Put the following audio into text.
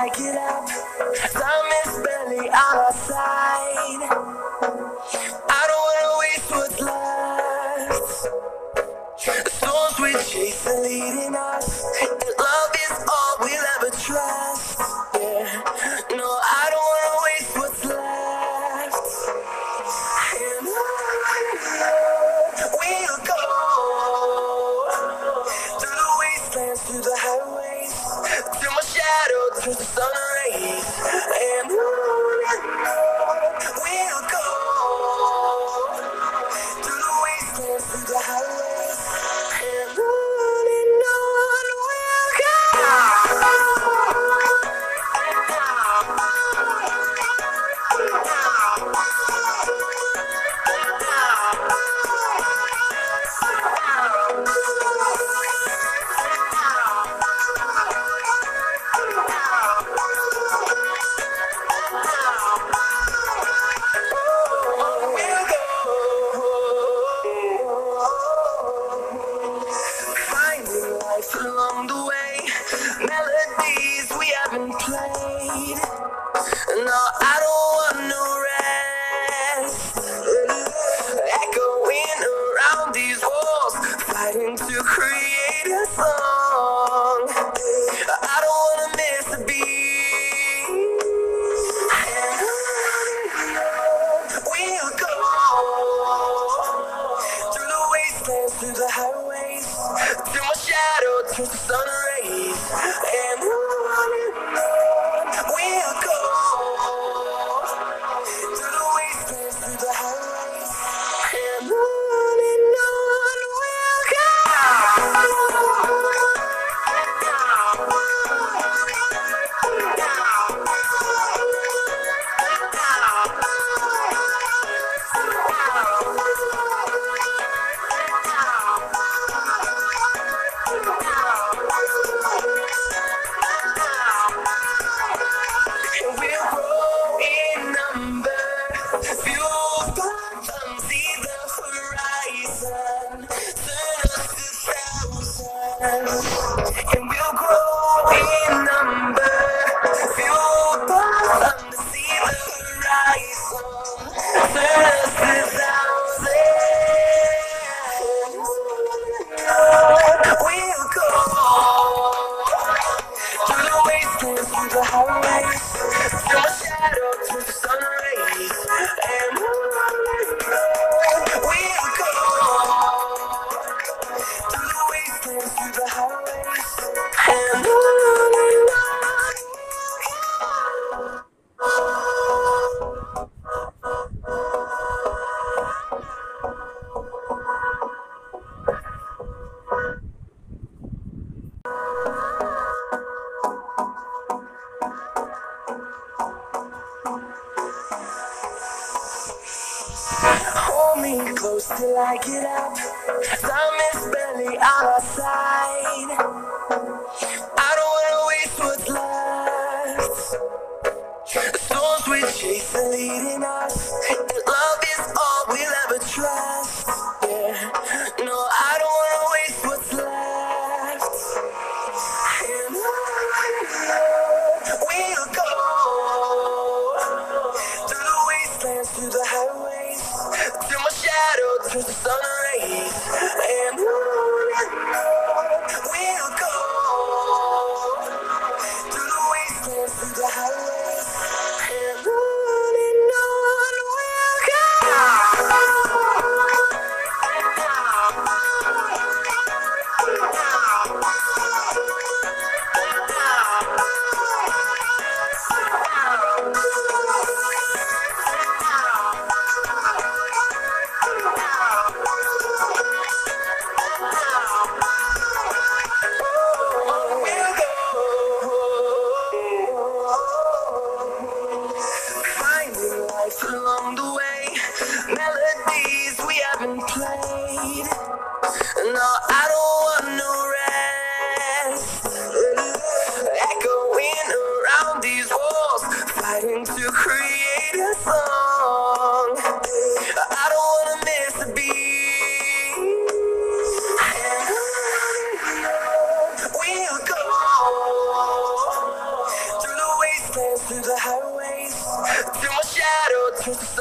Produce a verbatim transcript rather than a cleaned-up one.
like it up. Time is barely on our side. I don't wanna waste what's left. The storms we chase are leading us, and love is all we'll ever trust. Yeah, no, I don't wanna waste what's left. And on we'll go, through the wastelands, through the highways, till my shadow turns to sun rays. And on and on we'll go, through the wastelands, through the highways, and on and on we'll go. Finding life along the way, melodies we haven't played. No, I don't want no rest. Echoing around these walls, fighting to create a song. I don't wanna miss a beat. And on we'll go, through the wastelands, through the highways, till my shadow turns to sun rays. And on and on we'll go, through the wastelands, through the highways, and on and on we'll go. And we'll grow in number, fueled by them, see the horizon, turn us to thousands. And we'll grow in number, fueled by them, see the horizon, turn us to thousands. We'll go through the wastelands, through the highways, till my shadow turns to sun rays. And on we'll go, through the wastelands, through the highways, and on and on. Hold me close till I get up. Time is barely on our side. I don't wanna waste what's left. The storms we chase are leading us, and love is all we'll ever trust. Yeah, no, I don't wanna waste what's left. And on we'll go, through the wastelands, through the highways, till my shadow turns to sun rays. And on and on we'll go, through the wastelands, through the highways, and on and on we'll go. Twist